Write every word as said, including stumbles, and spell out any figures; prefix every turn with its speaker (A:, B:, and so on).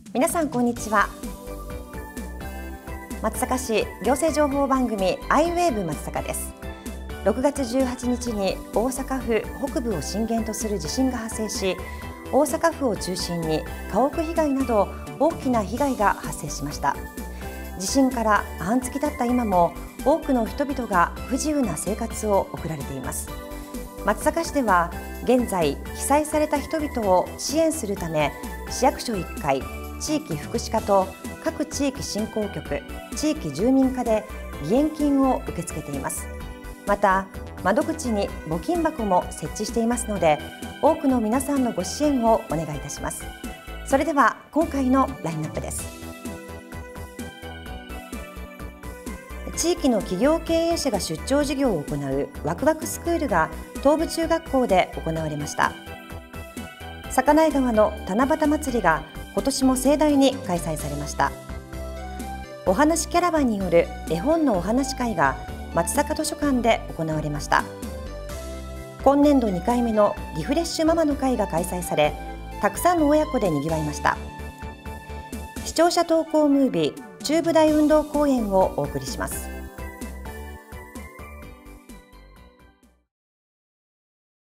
A: 皆さんこんにちは。松阪市行政情報番組 アイウェーブ 松阪です。ろくがつじゅうはちにちに大阪府北部を震源とする地震が発生し、大阪府を中心に家屋被害など大きな被害が発生しました。地震から半月経った今も多くの人々が不自由な生活を送られています。松阪市では現在被災された人々を支援するため、市役所いっかい、地域福祉課と各地域振興局、地域住民課で義援金を受け付けています。また窓口に募金箱も設置していますので、多くの皆さんのご支援をお願いいたします。それでは今回のラインナップです。地域の企業経営者が出張授業を行うワクワクスクールが東部中学校で行われました。坂内川の七夕祭りが今年も盛大に開催されました。おはなしキャラバンによる絵本のお話会が松阪図書館で行われました。今年度にかいめのリフレッシュママの会が開催され、たくさんの親子でにぎわいました。視聴者投稿ムービー中部大運動公園をお送りします。